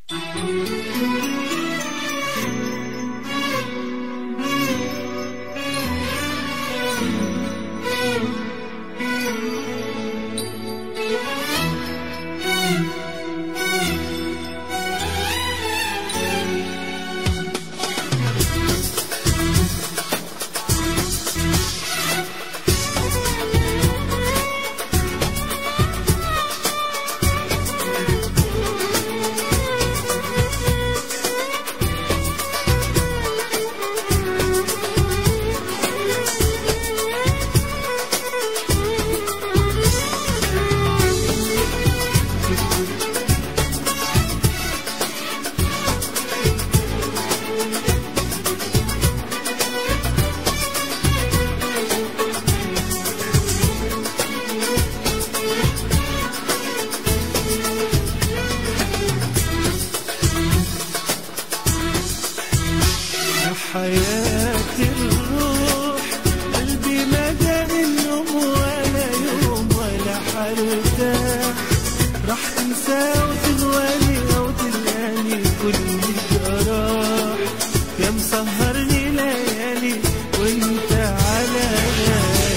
حياة الروح قلبي ما دام النوم ولا يوم ولا حرتاح، راح تنسى وتغواني أو تلقاني كل جراح، يا مسهرني ليالي وانت على بالي.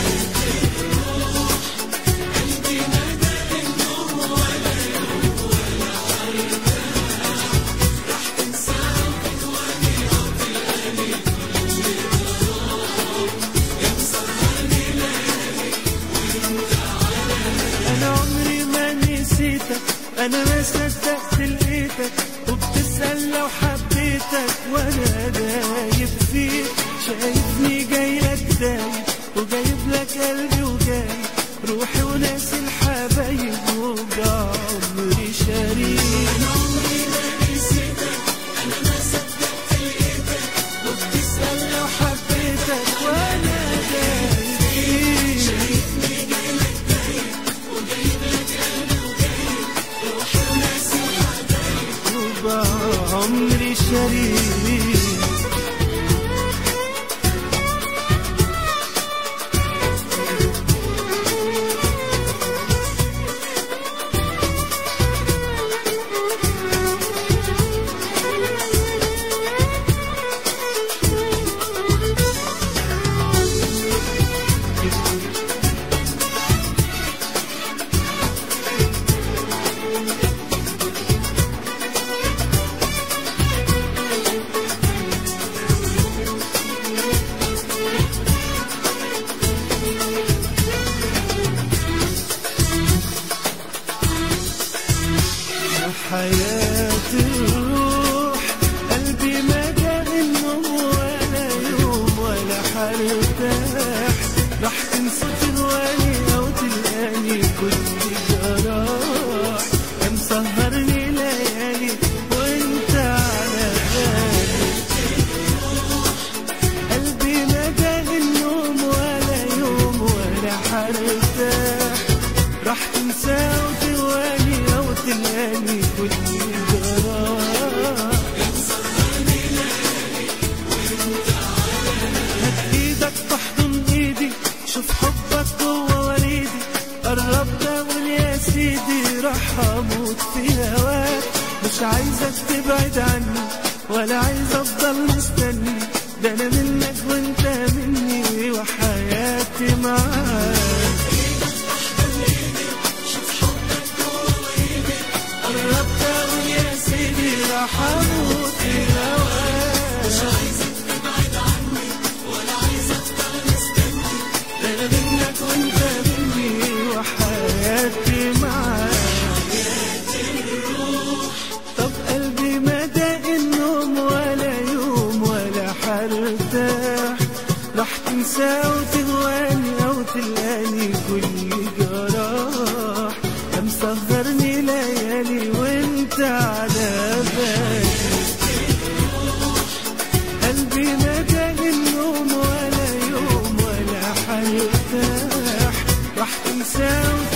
قلبي ما دام النوم ولا يوم ولا حرتاح، راح تنسى وتغواني أو تلقاني أنا ما صدقت لقيتك وبتسأل لو حبيتك وأنا دايب فيك، شايفني جايلك دايب وجايب لك قلبي وجايب روحي وناسي الحبايب وجع عمري شريك. أنا عمري ما نسيتك، أنا ما صدقت لقيتك وبتسأل لو حبيتك وأنا دايب فيك، شايفني جايلك دايب وجايب لك قلبي وجايب روحي وناسي الحبايب وجع عمري شريك. حياة الروح قلبي ما دام النوم ولا يوم ولا حرتاح، راح تنسى تغواني أو تلقاني كل جراح، يا مسهرني ليالي وانت على بالي. قلبي ما دام النوم ولا يوم ولا حرتاح، راح تنسى وتغواني أو تلقاني كل جراح، يا مسهرني ليالي وانت على بالي. هات ايدك تحضن ايدي شوف حبك جوا وريدي، قرب قول يا سيدي راح اموت في هواك، مش عايزك تبعد عني ولا عايز افضل مستني، ده انا منك وانت مني وحياتي معاك. راح اموت في هواك، مش عايزك تبعد عني ولا عايز افضل مستني، ده انا منك وانت مني وحياتي معاك. حياة الروح طب قلبي ما داق النوم ولا يوم ولا حرتاح، راح تنسى وتغواني او تلقاني كل جراح، يا مسهرني ليالي وانت على بالي. قلبي ما داق النوم ولا يوم ولا حرتاح، راح تنسى